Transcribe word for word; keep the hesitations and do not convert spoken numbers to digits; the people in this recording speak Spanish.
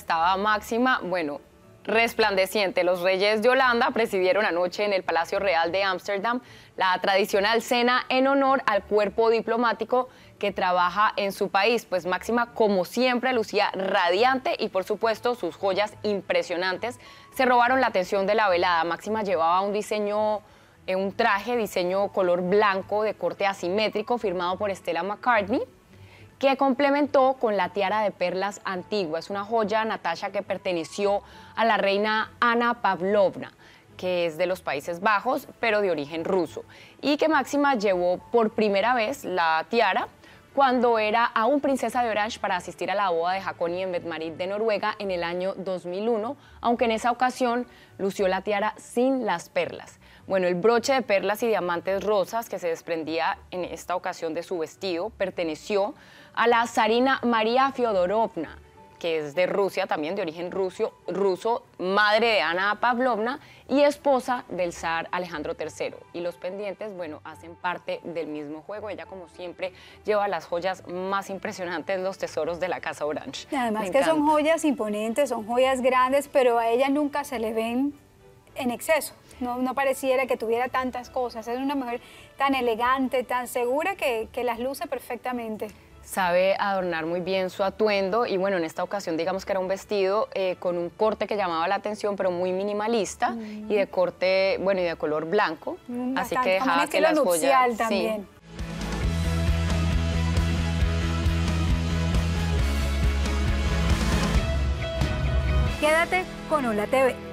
estaba Máxima, bueno, resplandeciente. Los reyes de Holanda presidieron anoche en el Palacio Real de Ámsterdam la tradicional cena en honor al cuerpo diplomático que trabaja en su país. Pues Máxima, como siempre, lucía radiante y, por supuesto, sus joyas impresionantes se robaron la atención de la velada. Máxima llevaba un diseño, eh, un traje, diseño color blanco de corte asimétrico, firmado por Stella McCartney, que complementó con la tiara de perlas antigua. Es una joya, Natasha, que perteneció a la reina Ana Pavlovna, que es de los Países Bajos, pero de origen ruso, y que Máxima llevó por primera vez la tiara cuando era aún princesa de Orange para asistir a la boda de Haakon en Mette-Marit de Noruega en el año dos mil uno, aunque en esa ocasión lució la tiara sin las perlas. Bueno, el broche de perlas y diamantes rosas que se desprendía en esta ocasión de su vestido perteneció a la zarina María Fyodorovna, que es de Rusia, también de origen ruso, ruso, madre de Ana Pavlovna y esposa del zar Alejandro tercero. Y los pendientes, bueno, hacen parte del mismo juego. Ella, como siempre, lleva las joyas más impresionantes, los tesoros de la Casa Orange. Y además que son joyas imponentes, son joyas grandes, pero a ella nunca se le ven en exceso. No, no pareciera que tuviera tantas cosas. Es una mujer tan elegante, tan segura que, que las luce perfectamente. Sabe adornar muy bien su atuendo y, bueno, en esta ocasión digamos que era un vestido eh, con un corte que llamaba la atención, pero muy minimalista, mm. y de corte, bueno, y de color blanco, mm, así que dejaba que las joyas... También. Sí. Quédate con Hola T V.